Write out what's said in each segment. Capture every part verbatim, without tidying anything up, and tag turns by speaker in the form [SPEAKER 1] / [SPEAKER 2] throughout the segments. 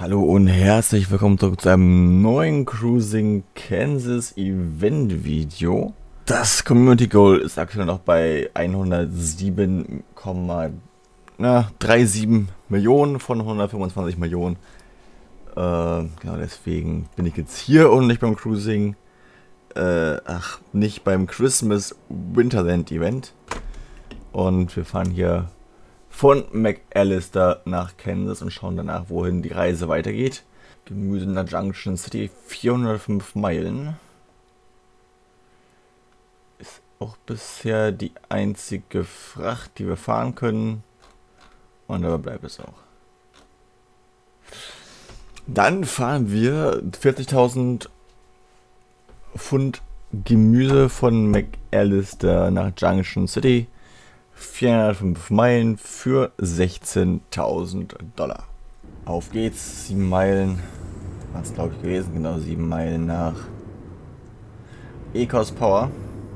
[SPEAKER 1] Hallo und herzlich willkommen zurück zu einem neuen Cruising Kansas Event Video. Das Community Goal ist aktuell noch bei hundertsieben Komma siebenunddreißig Millionen von hundertfünfundzwanzig Millionen. Äh, genau deswegen bin ich jetzt hier und nicht beim Cruising, äh, ach, nicht beim Christmas Winterland Event. Und wir fahren hier von McAllister nach Kansas und schauen danach, wohin die Reise weitergeht. Gemüse in der Junction City, vierhundertfünf Meilen. Ist auch bisher die einzige Fracht, die wir fahren können. Und dabei bleibt es auch. Dann fahren wir vierzigtausend Pfund Gemüse von McAllister nach Junction City. vierhundertfünf Meilen für sechzehntausend Dollar. Auf geht's, sieben Meilen, war es glaube ich gewesen, genau sieben Meilen nach Ecos Power.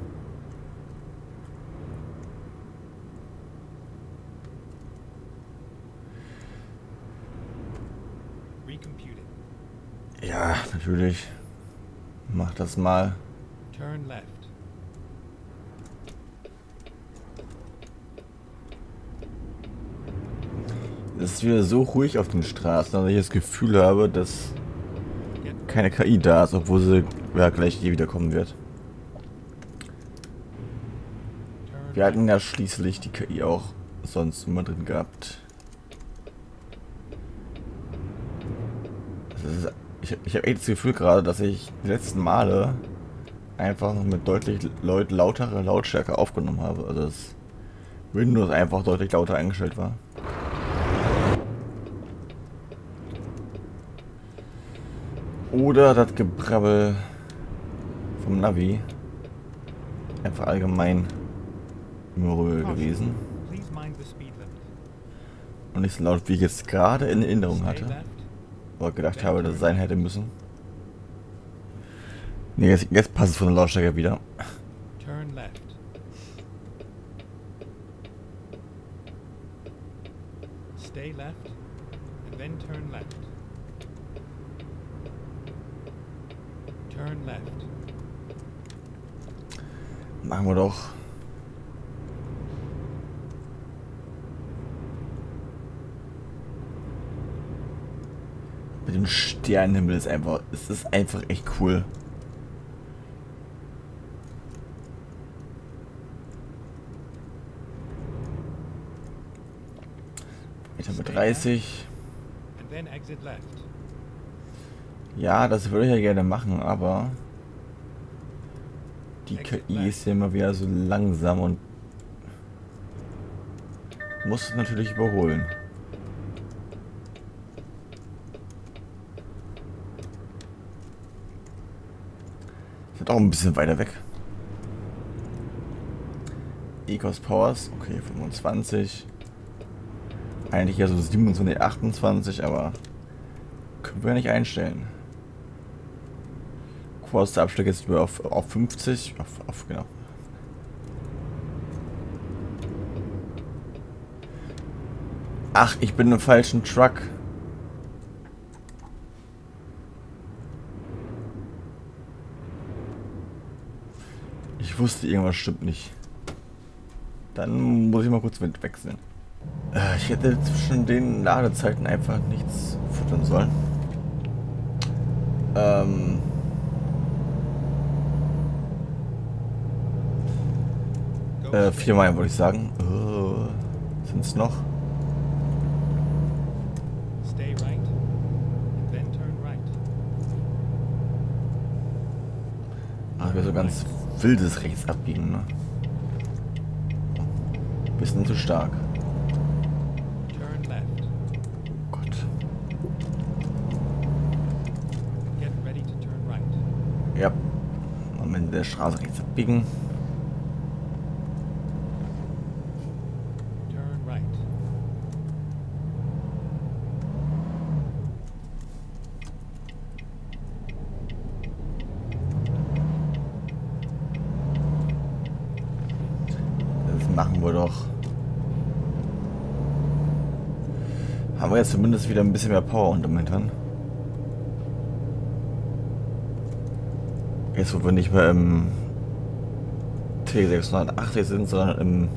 [SPEAKER 1] Ja, natürlich. Mach das mal.
[SPEAKER 2] Turn left.
[SPEAKER 1] Es ist wieder so ruhig auf den Straßen, dass ich das Gefühl habe, dass keine K I da ist, obwohl sie ja gleich hier wiederkommen wird. Wir hatten ja schließlich die K I auch sonst immer drin gehabt. Das ist, ich ich habe echt das Gefühl gerade, dass ich die letzten Male einfach noch mit deutlich laut, lauterer Lautstärke aufgenommen habe. Also dass Windows einfach deutlich lauter eingestellt war. Oder das Gebrabbel vom Navi einfach allgemein im Röhl gewesen. Und nicht so laut, wie ich jetzt gerade in Erinnerung hatte. Oder gedacht habe, dass es sein hätte müssen. Ne, jetzt, jetzt passt es von der Lautstärke wieder.
[SPEAKER 2] Turn left. Stay left and then turn left. Turn left.
[SPEAKER 1] Machen wir doch. Mit dem Sternenhimmel ist einfach, es ist einfach echt cool. Weiter mit dreißig.
[SPEAKER 2] And then exit left.
[SPEAKER 1] Ja, das würde ich ja gerne machen, aber die K I ist ja immer wieder so langsam und muss es natürlich überholen. Ist auch ein bisschen weiter weg. Ecos Powers, okay, fünfundzwanzig. Eigentlich ja so siebenundzwanzig, achtundzwanzig, aber können wir nicht einstellen. Kurzer Abschlag jetzt über auf, auf fünfzig. Auf, auf, genau. Ach, ich bin im falschen Truck. Ich wusste, irgendwas stimmt nicht. Dann muss ich mal kurz Wind wechseln. Äh, ich hätte zwischen den Ladezeiten einfach nichts futtern sollen. Ähm... Äh, viermal würde ich sagen. Oh, sind es noch?
[SPEAKER 2] Stay right and then turn right.
[SPEAKER 1] Ach, wir so ganz wildes rechts abbiegen, ne? Bisschen zu stark.
[SPEAKER 2] Turn left.
[SPEAKER 1] Oh Gott.
[SPEAKER 2] Get ready to turn right.
[SPEAKER 1] Ja. Am Ende der Straße rechts abbiegen.
[SPEAKER 2] Turn right.
[SPEAKER 1] Das machen wir doch. Haben wir jetzt zumindest wieder ein bisschen mehr Power unterm Hintern. Jetzt, wo wir nicht mehr im T sechshundertachtzig sind, sondern im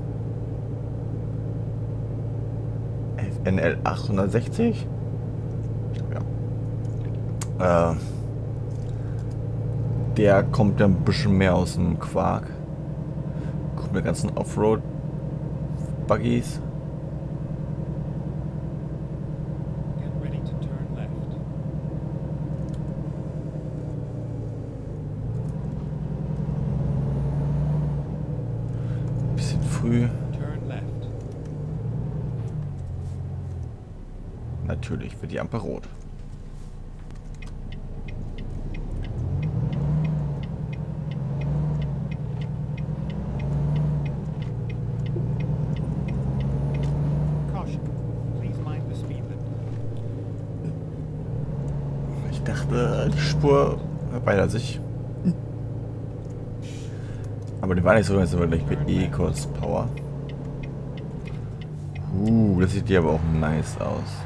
[SPEAKER 1] N L achthundertsechzig. Ja. Äh, der kommt ja ein bisschen mehr aus dem Quark. Guck mir ganzen Offroad-Buggies. Bisschen früh. Natürlich wird die Ampel rot. Ich dachte, die Spur erweitert sich. Aber die war nicht so, jetzt sind wir gleich mit E-Kurs Power. Uh, das sieht hier aber auch nice aus.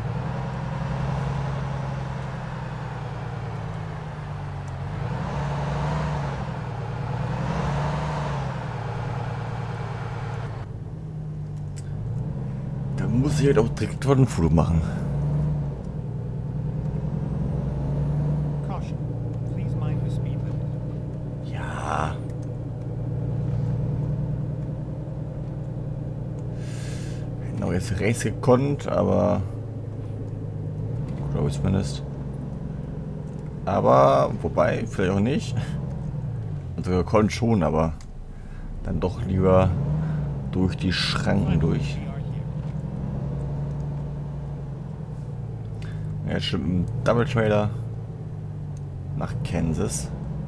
[SPEAKER 1] Da muss ich halt auch direkt ein Foto machen. Ja. Hätten auch jetzt Race gekonnt, aber glaube ich zumindest. Aber, wobei, vielleicht auch nicht. Also gekonnt schon, aber dann doch lieber durch die Schranken durch. Ja, stimmt, ein Double Trailer nach Kansas.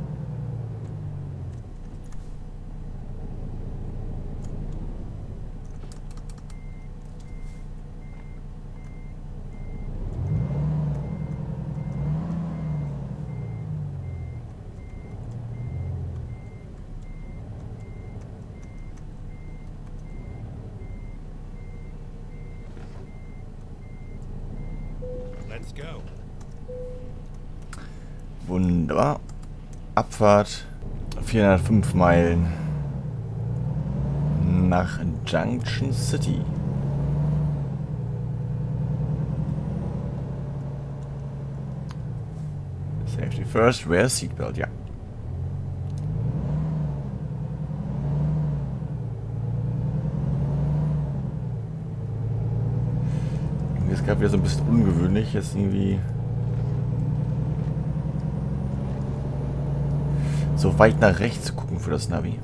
[SPEAKER 2] Let's go.
[SPEAKER 1] Wunderbar. Abfahrt vierhundertfünf Meilen nach Junction City. Safety first, wear seatbelt, ja. Es gab wieder so ein bisschen ungewöhnlich, jetzt irgendwie so weit nach rechts zu gucken für das Navi.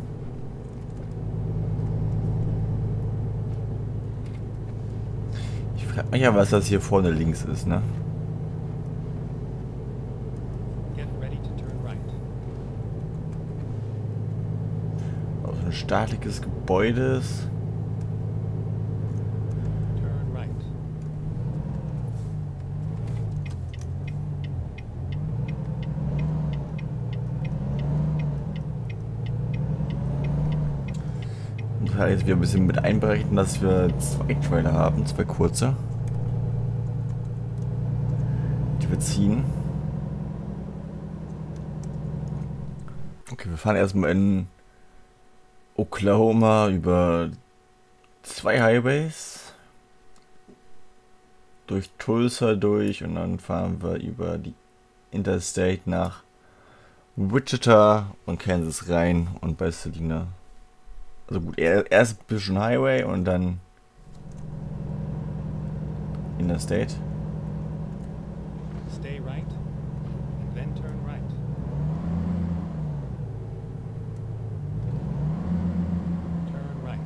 [SPEAKER 1] Ich frage mich ja, was das hier vorne links ist, ne? Also ein staatliches Gebäude ist. Jetzt wieder ein bisschen mit einberechnen, dass wir zwei Trailer haben, zwei kurze, die wir ziehen. Okay, wir fahren erstmal in Oklahoma über zwei Highways, durch Tulsa durch und dann fahren wir über die Interstate nach Wichita und Kansas rein und bei Salina. Also gut, erst ein bisschen Highway und dann Interstate.
[SPEAKER 2] Stay right and then turn right. Turn right.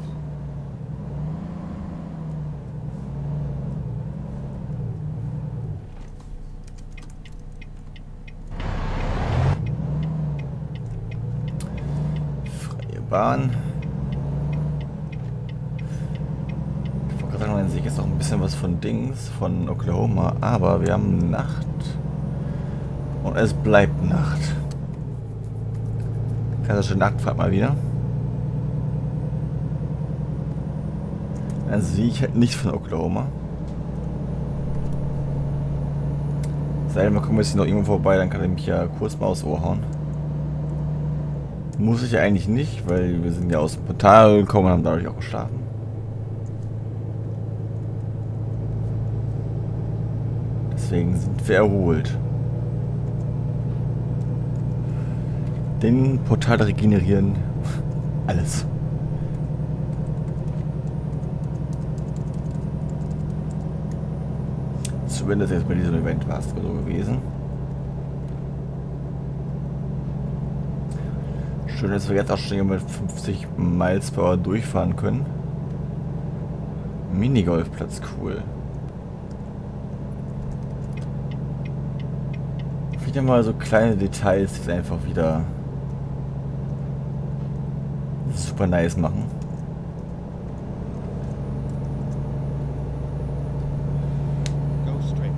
[SPEAKER 1] Freie Bahn. Dann sehe ich jetzt noch ein bisschen was von Dings, von Oklahoma, aber wir haben Nacht und es bleibt Nacht. Klassische Nachtfahrt mal wieder. Dann sehe ich halt nichts von Oklahoma. Sei denn, wir kommen jetzt hier noch irgendwo vorbei, dann kann er mich ja kurz mal aufs Ohr hauen. Muss ich ja eigentlich nicht, weil wir sind ja aus dem Portal gekommen und haben dadurch auch geschlafen. Deswegen sind wir erholt. Den Portal regenerieren. Alles. Zumindest jetzt bei diesem Event war es so gewesen. Schön, dass wir jetzt auch schon mit fünfzig Miles per Hour durchfahren können. Minigolfplatz, cool. Wieder mal so kleine Details, die es einfach wieder super nice machen.
[SPEAKER 2] Go straight.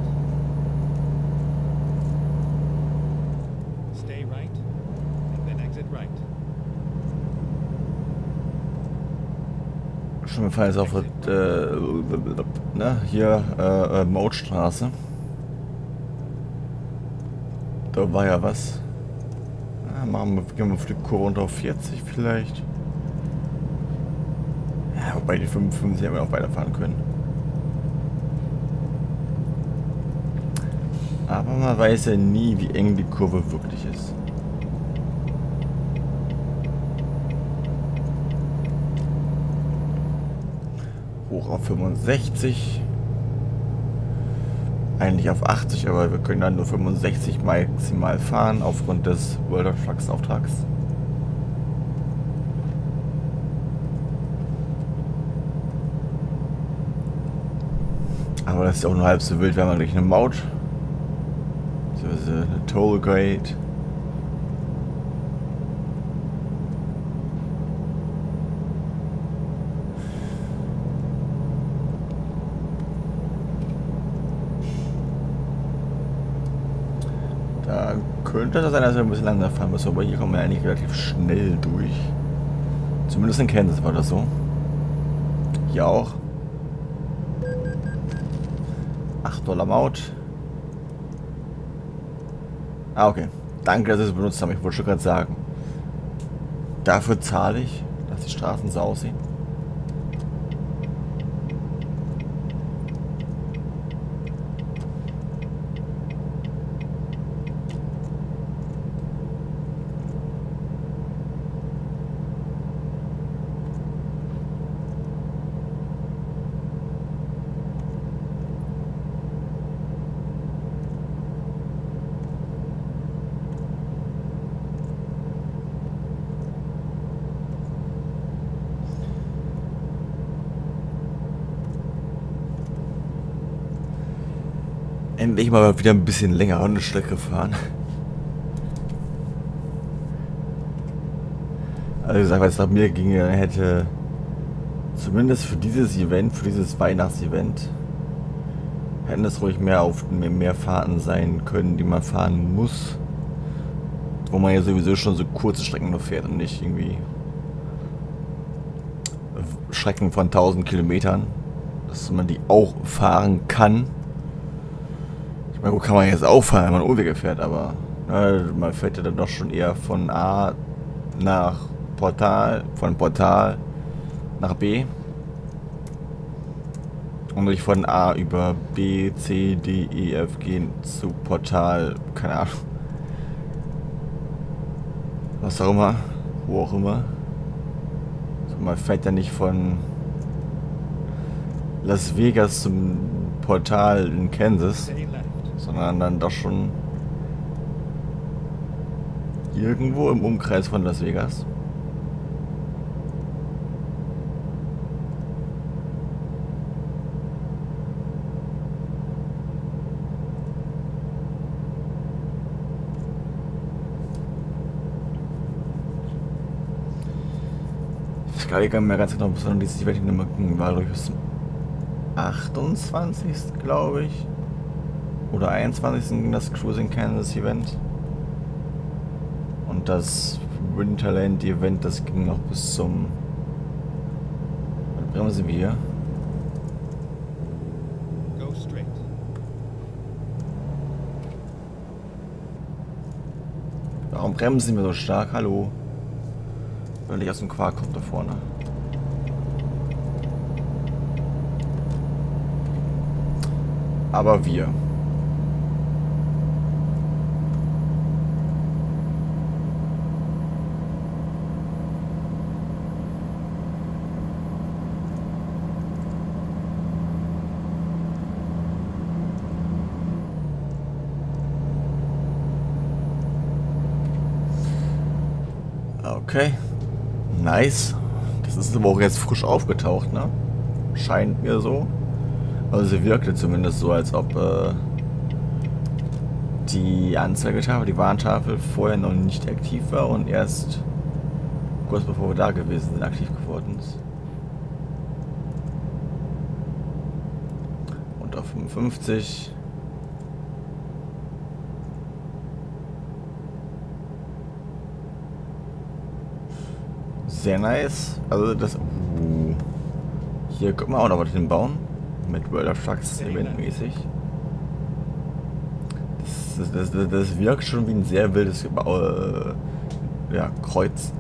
[SPEAKER 2] Stay right, and then exit right.
[SPEAKER 1] Schon wir fahren jetzt auf äh, ne, hier äh, äh, Mautstraße. Da war ja was. Ja, machen wir, gehen wir auf die Kurve runter auf vierzig vielleicht. Ja, wobei die fünfundfünfzig haben wir auch weiterfahren können. Aber man weiß ja nie, wie eng die Kurve wirklich ist. Hoch auf fünfundsechzig. Eigentlich auf achtzig, aber wir können dann nur fünfundsechzig maximal fahren aufgrund des World of Trucks Auftrags. Aber das ist auch nur halb so wild, wenn man gleich eine Maut, so eine Tollgate. Da könnte das sein, dass wir ein bisschen langsamer fahren müssen, aber hier kommen wir eigentlich relativ schnell durch. Zumindest in Kansas war das so. Hier auch. acht Dollar Maut. Ah, okay. Danke, dass Sie es benutzt haben. Ich wollte schon gerade sagen. Dafür zahle ich, dass die Straßen so aussehen. Endlich mal wieder ein bisschen länger eine Strecke fahren. Also gesagt, wenn es nach mir ginge, dann hätte zumindest für dieses Event, für dieses Weihnachtsevent, hätten es ruhig mehr auf mehr Fahrten sein können, die man fahren muss. Wo man ja sowieso schon so kurze Strecken nur fährt und nicht irgendwie Strecken von tausend Kilometern, dass man die auch fahren kann. Ich meine, wo kann man jetzt auch fahren, wenn man Umwege fährt, aber ne, man fährt ja dann doch schon eher von A nach Portal, von Portal nach B und nicht von A über B, C, D, E, F gehen zu Portal, keine Ahnung, was auch immer, wo auch immer. Also man fährt ja nicht von Las Vegas zum Portal in Kansas, sondern dann doch schon irgendwo im Umkreis von Las Vegas. Ich kann gar nicht mehr ganz genau, sondern dieses Event war durch bis zum achtundzwanzigsten glaube ich. Oder einundzwanzigsten ging das Cruising Kansas Event. Und das Winterland Event, das ging noch bis zum... Wann sind wir hier?
[SPEAKER 2] Go straight.
[SPEAKER 1] Warum bremsen wir so stark? Hallo. Weil ich aus dem Quark kommt da vorne. Aber wir. Okay. Nice. Das ist aber auch jetzt frisch aufgetaucht, ne? Scheint mir so. Also sie wirkte zumindest so, als ob äh, die Anzeigetafel, die Warntafel vorher noch nicht aktiv war und erst kurz bevor wir da gewesen sind, aktiv geworden ist. Und auf fünfundfünfzig. Sehr nice. Also das... Uh, hier können wir auch noch was hinbauen. Mit World of Trucks eventmäßig. Das, das, das, das wirkt schon wie ein sehr wildes äh, ja, Kreuz.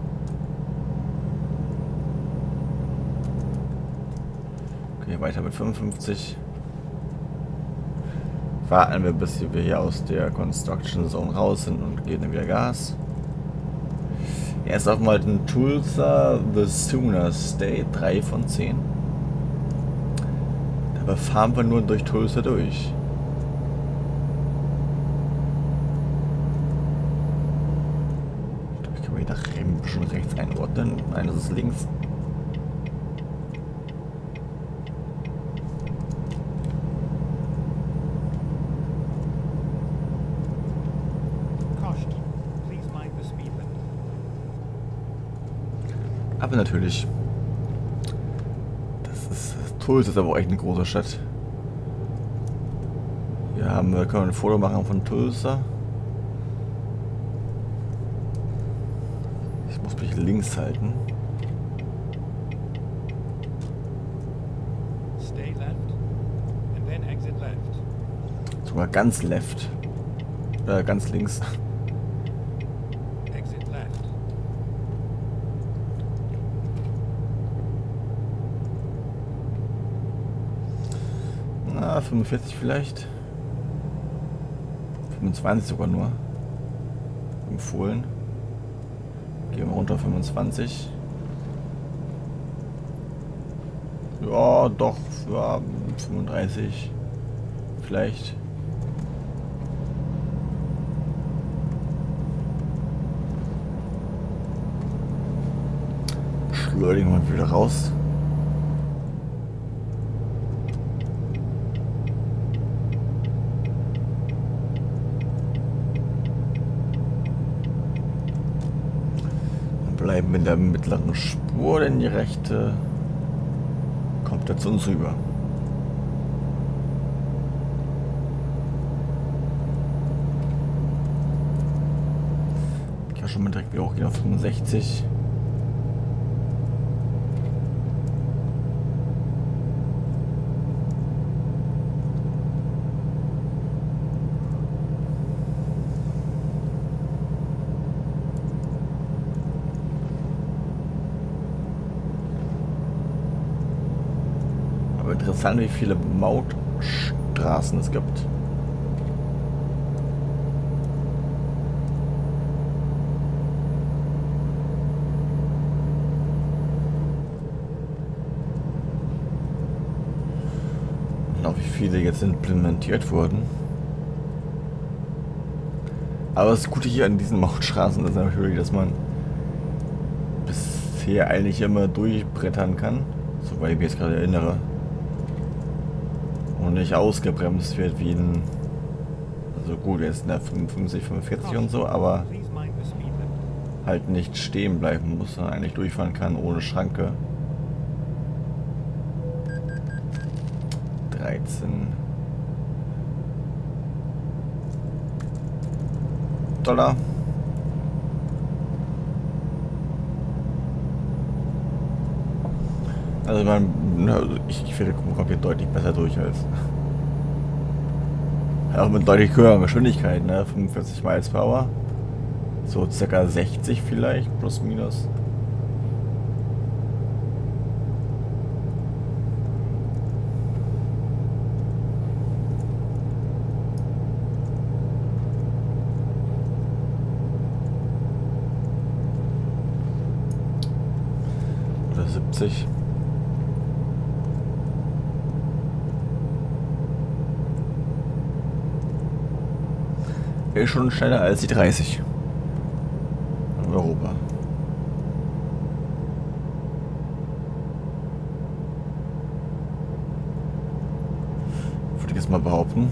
[SPEAKER 1] Okay, weiter mit fünfundfünfzig. Warten wir, bis wir hier aus der Construction Zone raus sind und geben dann wieder Gas. Erst auf mal den Tulsa The Sooner State, drei von zehn. Dabei fahren wir nur durch Tulsa durch. Ich kann mich nach ein bisschen rechts einordnen. Nein, das ist links. Aber natürlich. Das ist. Tulsa ist aber auch echt eine große Stadt. Hier haben wir, können wir ein Foto machen von Tulsa. Ich muss mich links halten.
[SPEAKER 2] Stay left and then exit left.
[SPEAKER 1] Sogar ganz left. Äh, ganz links. Na, fünfundvierzig vielleicht. fünfundzwanzig sogar nur. Empfohlen. Gehen wir runter auf fünfundzwanzig. Ja, doch. Ja, fünfunddreißig. Vielleicht. Schleudern wir wieder raus. Bleiben in der mittleren Spur, denn die rechte kommt jetzt zu uns rüber. Ich kann schon mal direkt wieder hochgehen auf fünfundsechzig. Interessant, wie viele Mautstraßen es gibt. Und auch wie viele jetzt implementiert wurden. Aber das Gute hier an diesen Mautstraßen ist natürlich, dass man bisher eigentlich immer durchbrettern kann, soweit ich mich jetzt gerade erinnere. Und nicht ausgebremst wird wie ein, also gut, jetzt in der fünfundfünfzig, fünfundvierzig und so, aber halt nicht stehen bleiben muss, sondern eigentlich durchfahren kann ohne Schranke. dreizehn Dollar. Also man, ich, ich finde, kommt hier deutlich besser durch als auch mit deutlich höherer Geschwindigkeit, ne? fünfundvierzig Miles per Hour. So circa sechzig vielleicht, plus minus. Oder siebzig. Ist schon schneller als die dreißig. In Europa. Würde ich jetzt mal behaupten.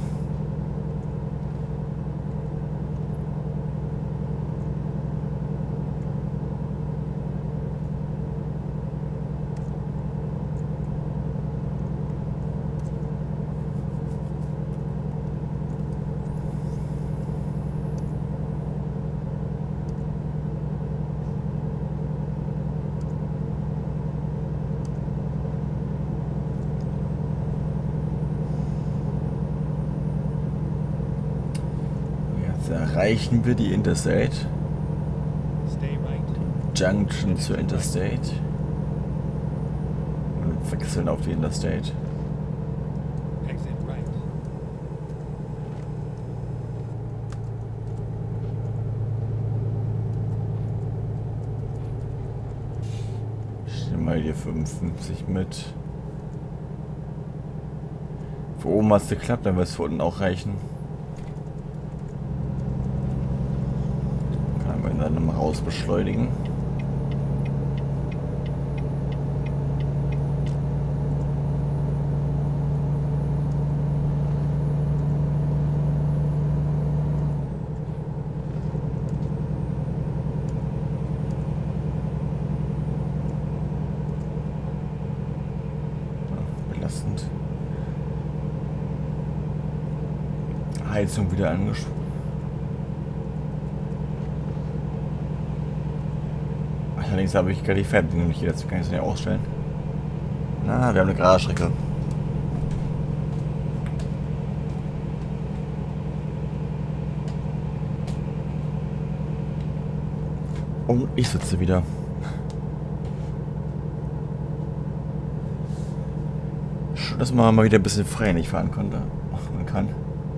[SPEAKER 1] Erreichen wir die Interstate.
[SPEAKER 2] Stay right.
[SPEAKER 1] Junction zur Interstate. Und wechseln auf die Interstate.
[SPEAKER 2] Exit right.
[SPEAKER 1] Ich nehme mal hier fünfundfünfzig mit. Für oben hat es geklappt, dann wird es für unten auch reichen. Dann nochmal raus beschleunigen. Ja, belastend. Heizung wieder angesprochen. Allerdings habe ich gerade die Fernbedienung nicht hier, dazu kann ich es nicht ausstellen. Na, wir haben eine gerade Strecke. Und ich sitze wieder. Schon, dass man mal wieder ein bisschen frei nicht fahren konnte. Man kann.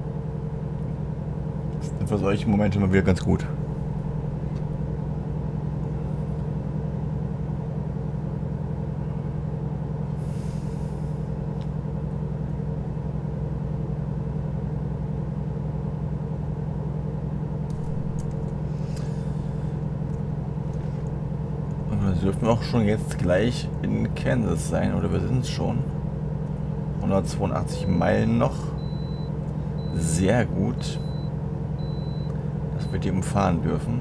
[SPEAKER 1] Das sind für solche Momente immer wieder ganz gut. Dürfen wir auch schon jetzt gleich in Kansas sein, oder wir sind es schon. hundertzweiundachtzig Meilen noch. Sehr gut, dass wir die umfahren dürfen.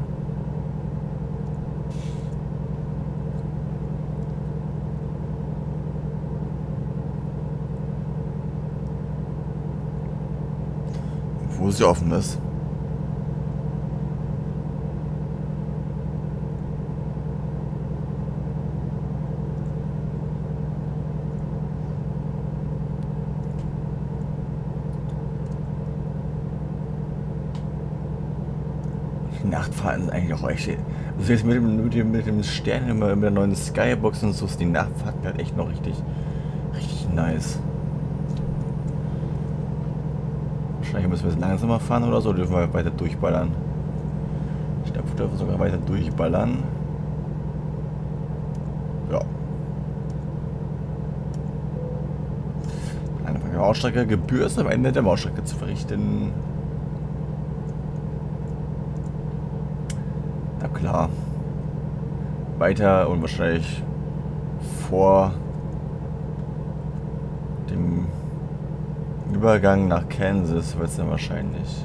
[SPEAKER 1] Wo sie offen ist. Nachtfahrten sind eigentlich auch echt. Also jetzt mit dem, mit dem, mit dem Stern, mit der neuen Skybox und so ist die Nachtfahrt halt echt noch richtig, richtig nice. Wahrscheinlich müssen wir jetzt langsamer fahren oder so, dürfen wir weiter durchballern. Ich glaube, wir dürfen sogar weiter durchballern. Ja. Eine Mautstrecke, Gebühr ist am Ende der Mautstrecke zu verrichten. Na klar. Weiter und wahrscheinlich vor dem Übergang nach Kansas wird es dann wahrscheinlich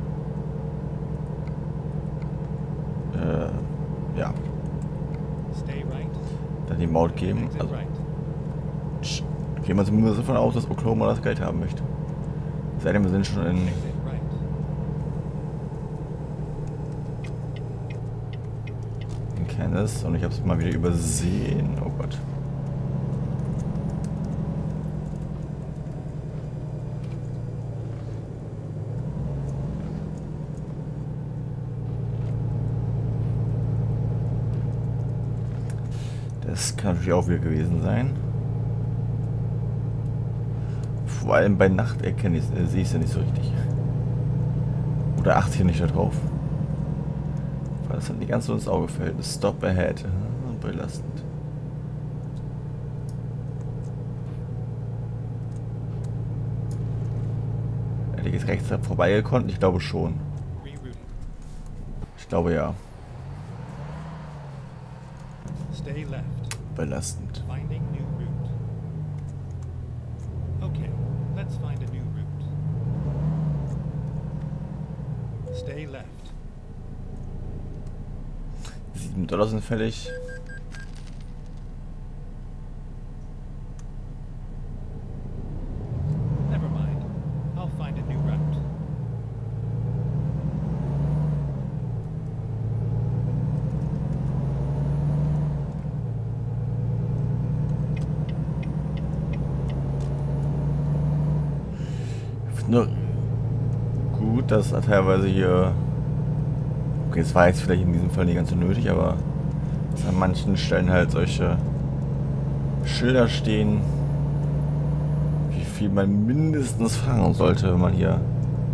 [SPEAKER 1] äh, ja dann die Maut geben. Also gehen wir zumindest davon aus, dass Oklahoma das Geld haben möchte. Seitdem wir sind schon in Kansas und ich habe es mal wieder übersehen. Oh Gott. Das kann natürlich auch wieder gewesen sein. Vor allem bei Nacht erkenne ich äh, sehe ich es ja nicht so richtig. Oder achte ich nicht da drauf. Weil das hat nicht ganz so ins Auge fällt. Stop ahead. Belastend. Hätte ich jetzt rechts vorbeigekonnt? Ich glaube schon.
[SPEAKER 2] Rerouting.
[SPEAKER 1] Ich glaube ja.
[SPEAKER 2] Stay left.
[SPEAKER 1] Belastend.
[SPEAKER 2] Finding new route. Okay, let's find a new route. Stay left.
[SPEAKER 1] sieben Dollar sind fällig.
[SPEAKER 2] Never mind. I'll find a new route.
[SPEAKER 1] Ich finde nur gut, dass teilweise hier. Okay, es war jetzt vielleicht in diesem Fall nicht ganz so nötig, aber dass an manchen Stellen halt solche Schilder stehen, wie viel man mindestens fahren sollte, wenn man hier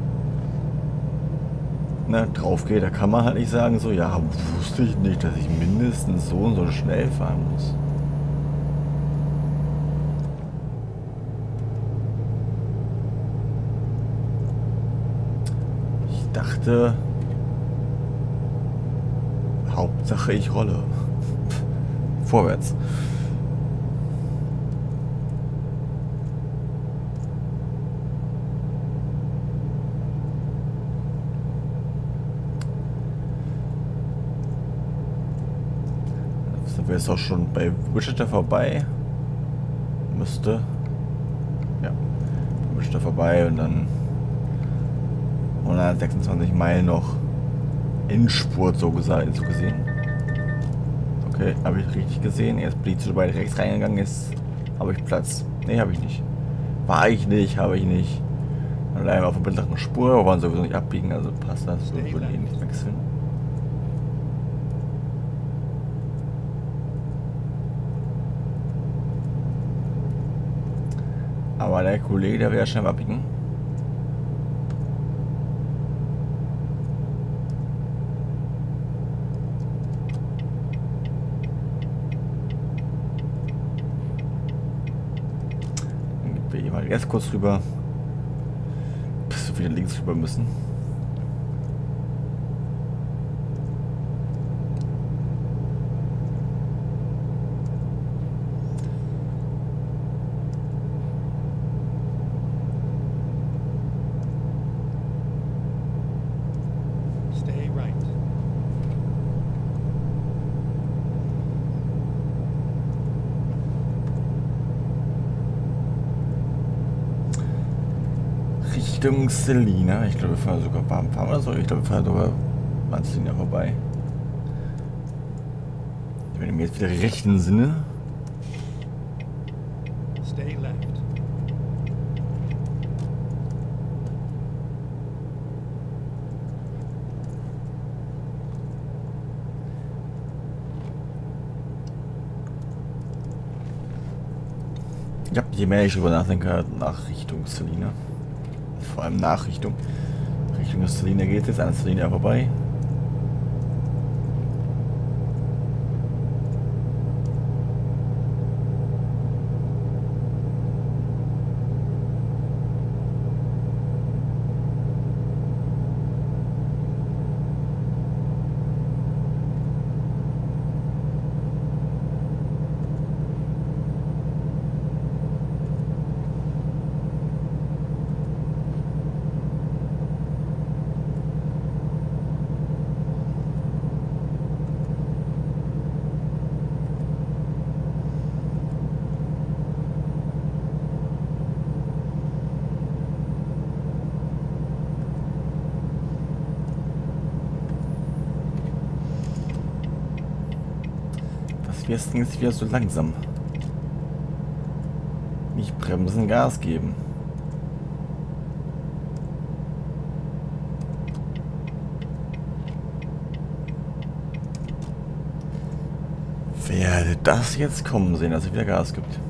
[SPEAKER 1] ne, drauf geht. Da kann man halt nicht sagen, so, ja, wusste ich nicht, dass ich mindestens so und so schnell fahren muss. Ich dachte, Hauptsache ich rolle. Vorwärts. Sind wir jetzt auch schon bei Wichita vorbei? Müsste. Ja. Wichita vorbei und dann hundertsechsundzwanzig Meilen noch Endspurt so gesagt, so gesehen. Okay, habe ich richtig gesehen. Erst bin ich zu weit rechts reingegangen, jetzt habe ich Platz. Ne, habe ich nicht. War ich nicht, habe ich nicht. Allein auf der mittleren Spur, wir wollen sowieso nicht abbiegen, also passt das. Wir würden eh nicht wechseln. Aber der Kollege, der will ja schnell abbiegen. Dann gehen wir erst kurz rüber, bis wir wieder links rüber müssen.
[SPEAKER 2] Stay right.
[SPEAKER 1] Richtung Selina. Ich glaube, wir fahren sogar warm fahren oder so. Ich glaube, wir fahren sogar an Selina vorbei. Ich bin mir jetzt wieder rechten Sinne.
[SPEAKER 2] Stay left.
[SPEAKER 1] Ja, je mehr ich drüber nachdenke, nach Richtung Selina. Vor allem nach Richtung. Richtung Selina geht es jetzt an Selina vorbei. Das Ding ist wieder so langsam. Nicht bremsen, Gas geben. Wer hätte das jetzt kommen sehen, dass es wieder Gas gibt?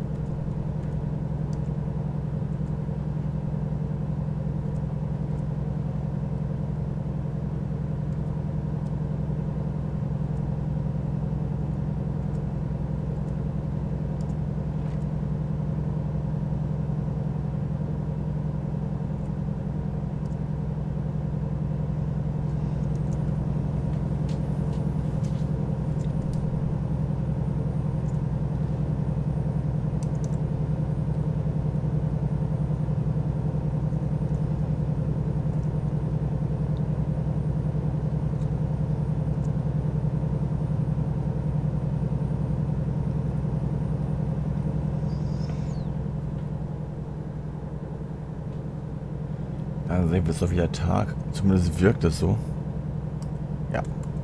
[SPEAKER 1] Dann sehen wir es doch wieder Tag. Zumindest wirkt es so. Ja.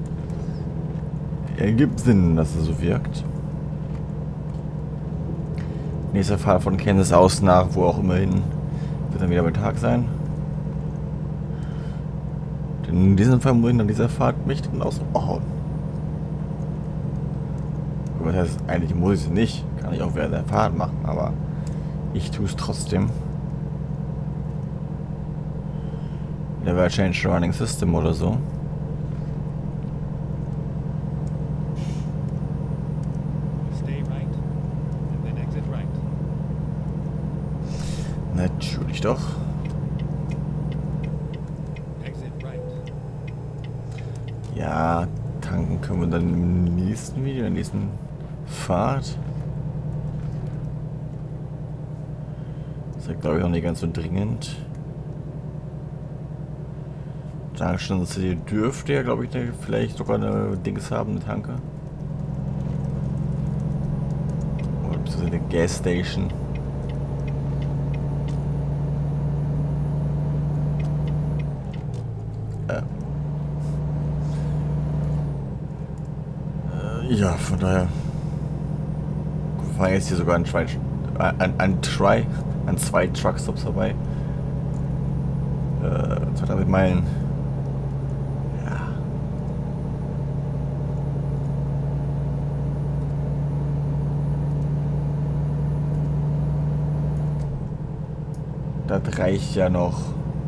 [SPEAKER 1] Ergibt Sinn, dass es so wirkt. Nächster Fall von Kansas aus nach wo auch immerhin wird dann wieder bei Tag sein. Denn in diesem Fall muss ich an dieser Fahrt mich dann aus. Oh. Was heißt, eigentlich muss ich es nicht. Kann ich auch während der Fahrt machen, aber ich tue es trotzdem. Never change the running system oder so.
[SPEAKER 2] Stay right and then exit right.
[SPEAKER 1] Natürlich doch.
[SPEAKER 2] Exit right.
[SPEAKER 1] Ja, tanken können wir dann im nächsten Video, in der nächsten Fahrt. Das ist, glaube ich, auch nicht ganz so dringend. Junction City dürfte ja, glaube ich, vielleicht sogar eine Dings haben, eine Tanke. Oder beziehungsweise eine Gas Station. Äh. Äh, ja, von daher. Wir fahren jetzt hier sogar an zwei, an, an, Try, an zwei Truckstops vorbei. Äh, zweihundert Meilen. Das reicht ja noch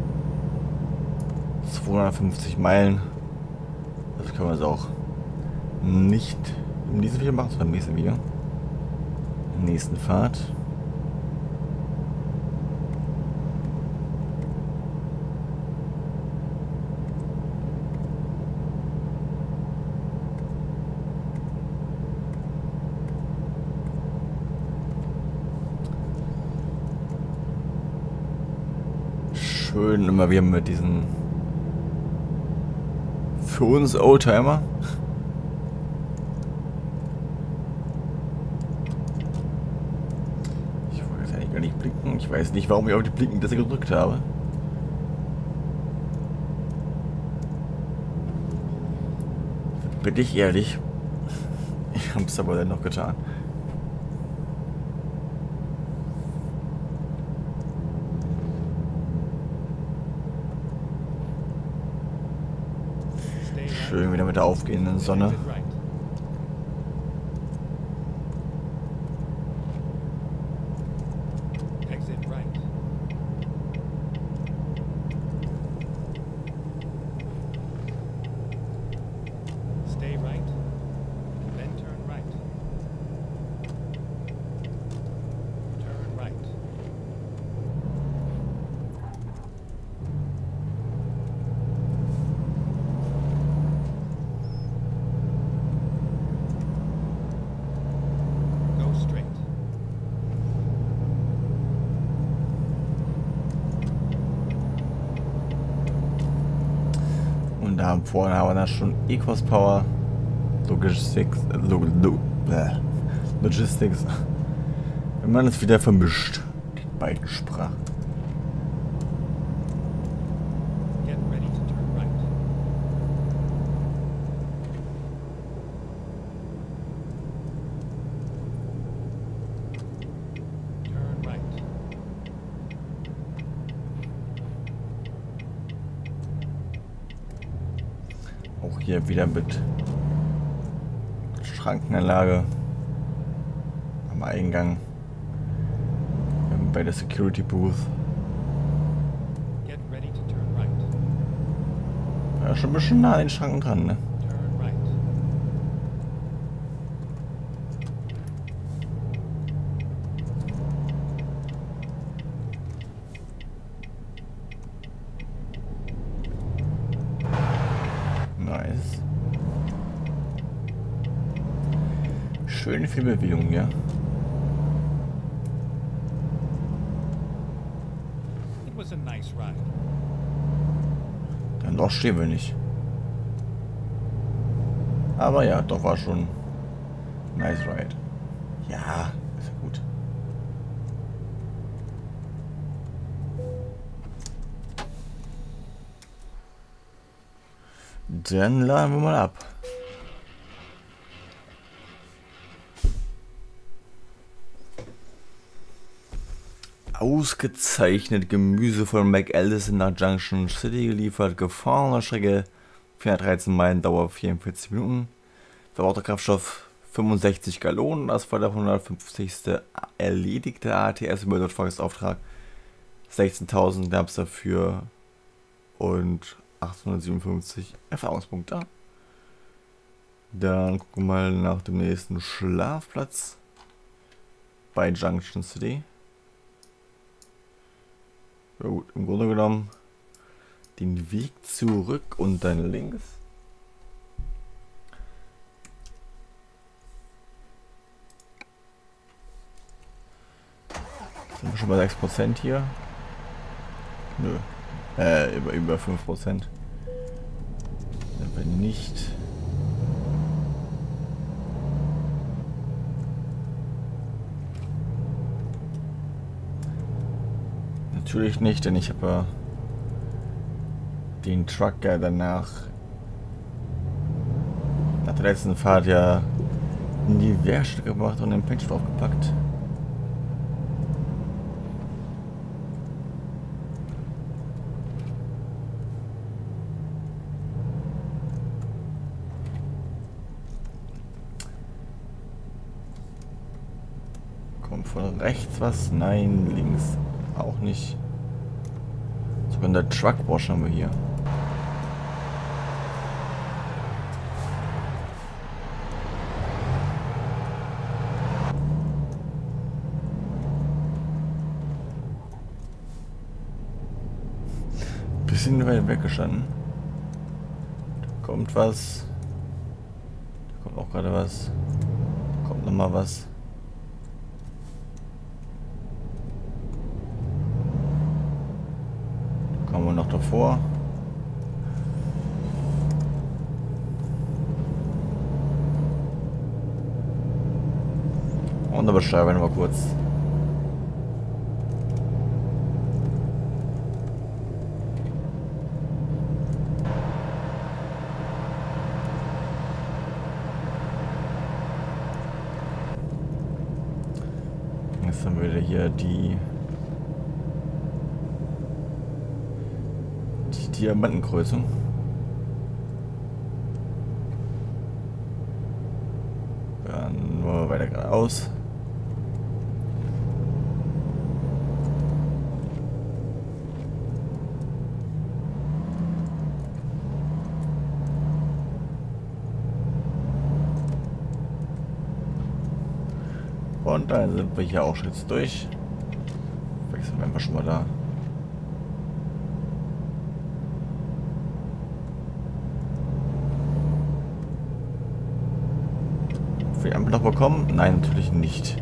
[SPEAKER 1] zweihundertfünfzig Meilen. Das können wir jetzt auch nicht in diesem Video machen, sondern im nächsten Video. In der nächsten Fahrt. Schön immer wieder mit diesen für uns Oldtimer. Ich wollte jetzt eigentlich gar nicht blinken. Ich weiß nicht, warum ich auf die Blinkentaste gedrückt habe. Bin ich ehrlich. Ich habe es aber dann noch getan. Schön wieder mit der aufgehenden Sonne. Und da vorne haben wir dann schon Ecos Power, Logistics, Log, Log, äh, Logistics. Wenn man es wieder vermischt, die beiden Sprachen.
[SPEAKER 2] Get ready to turn right. Turn right.
[SPEAKER 1] Auch hier wieder mit Schrankenanlage am Eingang. Bei der Security Booth.
[SPEAKER 2] Get ready to turn right.
[SPEAKER 1] Ja, schon ein bisschen nah an den Schranken dran, ne?
[SPEAKER 2] Turn right.
[SPEAKER 1] Nice. Schöne viel Bewegung, ja.
[SPEAKER 2] It was a nice ride.
[SPEAKER 1] Dann doch stehen wir nicht. Aber ja, doch war schon nice ride. Ja, ist ja gut. Dann laden wir mal ab. Ausgezeichnet Gemüse von McAllison nach Junction City geliefert. Gefahrener Strecke vierhundertdreizehn Meilen, Dauer vierundvierzig Minuten. Verbrauchter Kraftstoff fünfundsechzig Gallonen. Das war der hundertfünfzigste erledigte A T S-Überdurchfragungsauftrag. sechzehntausend gab es dafür und achthundertsiebenundfünfzig Erfahrungspunkte. Dann gucken wir mal nach dem nächsten Schlafplatz bei Junction City. Ja gut, im Grunde genommen den Weg zurück und dann links. Sind wir schon bei sechs Prozent hier? Nö. Äh, über, über fünf Prozent. Wenn nicht. Natürlich nicht, denn ich habe ja den Truck ja danach nach der letzten Fahrt ja in die Werkstatt gebracht und den Paint draufgepackt. Kommt von rechts was? Nein, links auch nicht. Sogar in der Truckwash haben wir hier. Bisschen weit weggestanden. Da kommt was. Da kommt auch gerade was. Da kommt nochmal was. Kommen wir noch davor. Und dann beschreiben wir noch mal kurz. Jetzt haben wir wieder hier die Diamantenkreuzung. Dann nur weiter geradeaus. Und dann sind wir hier auch schon jetzt durch. Wechseln wir einfach schon mal da. Für die Ampel noch bekommen? Nein, natürlich nicht.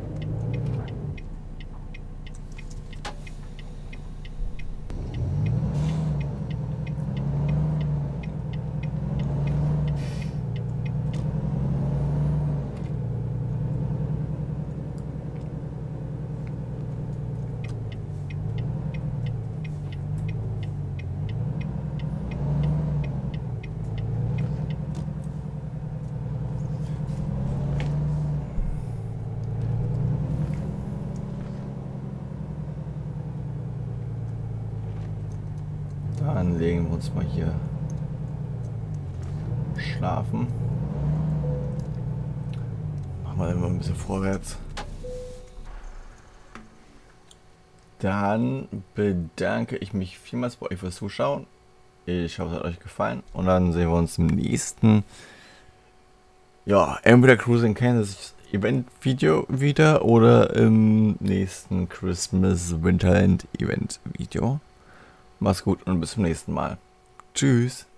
[SPEAKER 1] Dann legen wir uns mal hier schlafen. Machen wir immer ein bisschen vorwärts. Dann bedanke ich mich vielmals bei euch fürs Zuschauen. Ich hoffe, es hat euch gefallen. Und dann sehen wir uns im nächsten, ja, entweder Cruising Kansas Event Video wieder oder im nächsten Christmas Winterland Event Video. Macht's gut und bis zum nächsten Mal. Tschüss.